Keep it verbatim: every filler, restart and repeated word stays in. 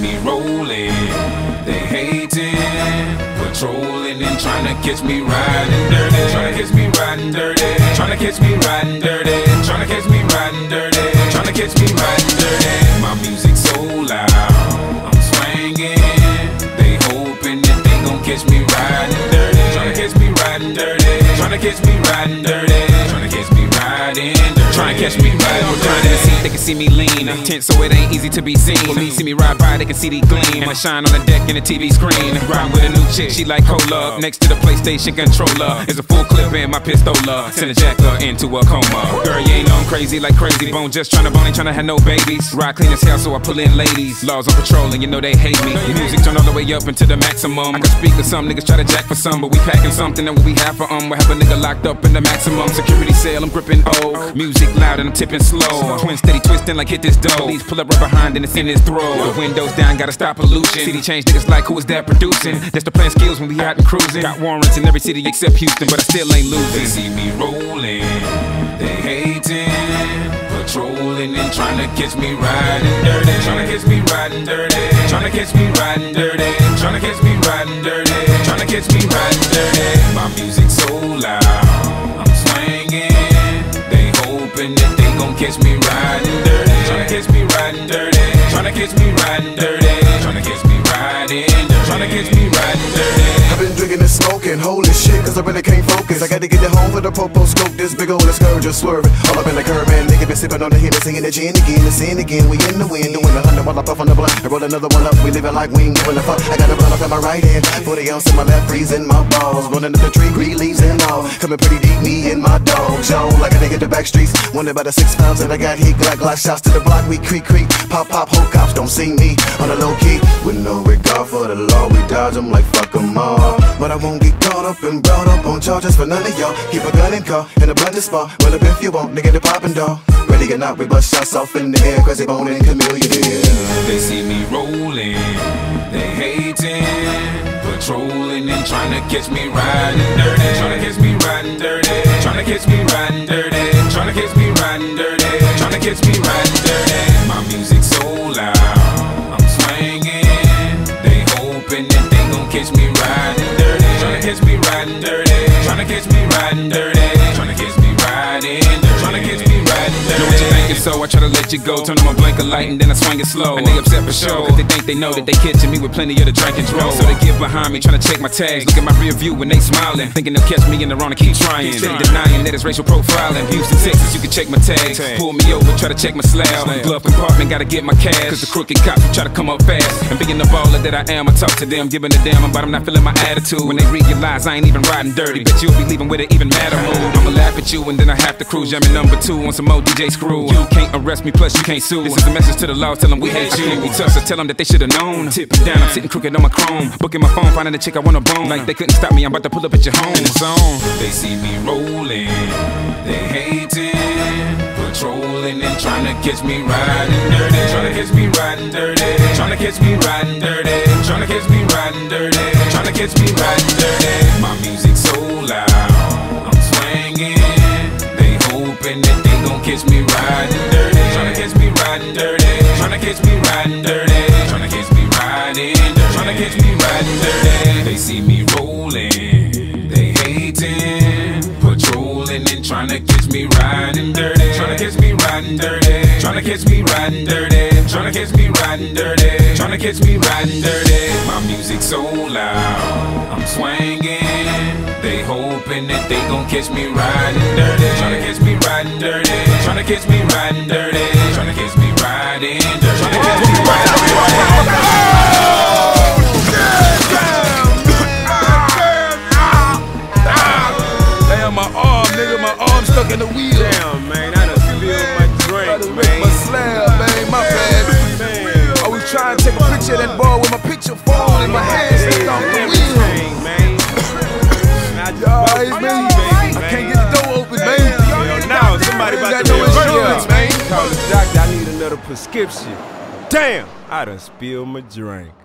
me rolling, they hating, patrolling and trying to catch me riding dirty, trying to catch me riding dirty, trying to catch me riding dirty, trying to catch me riding dirty, trying to catch me riding dirty. My music so loud, I'm swinging, they hoping that they gon' catch me riding dirty, trying to catch me riding dirty, trying to catch me riding dirty, trying to catch me riding dirty. Trying to catch me riding dirty. In the seat, they can see me lean. Tense, so it ain't easy to be seen. When me see me ride by, they can see the gleam. And I shine on the deck in the T V screen. Riding with a new chick, she like cola. Next to the PlayStation controller is a full clip in my pistola. Send a jacker into a coma. Girl, you ain't know I'm crazy like Krayzie. Bone just trying to bone, ain't trying to have no babies. Ride clean as hell, so I pull in ladies. Laws on patrol, and you know they hate me. Music turn all the way up into the maximum. I can speak to some niggas try to jack for some, but we packing something that we have for um. We have a nigga locked up in the maximum security cell. I'm gripping O. Music loud and I'm tipping slow. Twin steady twisting like hit this dough. Police pull up right behind and it's in his throat. The windows down, gotta stop pollution. City change niggas like who is that producing? That's the plan skills when we out and cruising. Got warrants in every city except Houston, but I still ain't losing. They see me rolling, they hating, patrolling and trying to catch me riding dirty, trying to catch me riding dirty, trying to catch me riding dirty, trying to catch me riding dirty, trying to catch me riding dirty. My music so loud, I'm swinging, they hoping that they gon' catch me riding dirty, tryna catch me riding dirty, tryna catch me riding dirty, tryna catch me riding dirty, tryna catch me riding dirty. I've been drinking and smoking, holy shit, cause I really can't focus. I gotta get it home for the popo scope, this big old scourge just swerving. All up in the curb, man, nigga been sipping on the hit and singing the gin again, and sin again. We in the wind, doing a hundred while I puff on the blunt. I roll another one up, we living like we ain't giving a fuck. I got a blunt up in my right hand, forty ounce in my left, freezing my balls. Running up the tree, green leaves and all. Coming pretty deep, me and my dog, Joe, like a nigga the back streets. Wonder about the six pounds that I got here, glock, glock shots to the block, we creak, creak. Pop, pop, whole cops don't see me on the low key. With no regard for the law, we dodge them like fuck them all. But I won't get caught up and brought up on charges for none of y'all. Keep a gun in car, in a blended spot. Well, up if you want, nigga, the poppin' dog. Ready or not, we bust shots off in the air, Krayzie bone and Chamillionaire. They see me rolling, they hating, patrolling and trying to catch me riding dirty, trying to catch me riding dirty, trying to catch me riding dirty, trying to catch me riding dirty, trying to catch me riding dirty. My music so loud, I'm swinging, they hoping that they gon' catch me riding dirty, trying to catch me riding dirty, trying to catch me riding dirty, trying to catch me riding dirty, trying to catch me riding dirty. Know what you thinking, so I try to let you go. Turn on my blinker light and then I swing it slow. And they upset for sure, cause they think they know that they catching me with plenty of the drink and drove. So they get behind me, trying to check my tags. Look at my rear view when they smiling, thinking they'll catch me in the wrong and keep trying. Steady denying that it's racial profiling. Houston, Texas, you can check my tags. Pull me over, try to check my slab. Glove compartment, gotta get my cash, cause the crooked cops will try to come up fast. And being the baller that I am, I talk to them, giving a damn about them not feeling my attitude. When they realize I ain't even riding dirty, bet you'll be leaving with an even madder mood. I'ma laugh at you and then I have to cruise. Jamming number two on some more D J screw. You can't arrest me, plus you can't sue. This is a message to the law, tell them we hate you. We tough, so tell them that they should've known. Tipping down, I'm sitting crooked on my chrome. Booking my phone, finding a chick I wanna bone. Like they couldn't stop me, I'm about to pull up at your home. And it's on. They see me rolling, they hating, patrolling and trying to catch me riding dirty, trying to catch me riding dirty, trying to catch me riding dirty, trying to catch me riding dirty, trying to catch me riding dirty. My music so loud, I'm swinging, they hoping that they gon' catch me riding dirty, trying to catch me riding dirty, trying to catch me riding dirty, trying to catch me riding dirty, trying to catch me riding dirty. They see me rolling, they hating, patrolling and trying to catch me riding dirty, trying to catch me riding dirty, trying to catch me riding dirty, trying to catch me riding dirty, trying to catch me riding dirty. My music so loud, I'm swinging, they hoping that they gon' catch me riding dirty, trying to catch me riding dirty, trying to catch me riding dirty, trying to catch me riding dirty, trying to catch me riding dirty. My arm, nigga, my arm stuck in the wheel. Damn, man, I done spilled my drink, man. My slab, man, my bad. Man. I was trying to take a picture of that ball with my picture phone in my hand, stuck off the wheel. Man, y'all, it's me, man. I can't get the door open, man. Yo, now somebody about to no insurance, man. Call the doctor, I need another prescription. Damn, I done spilled my drink.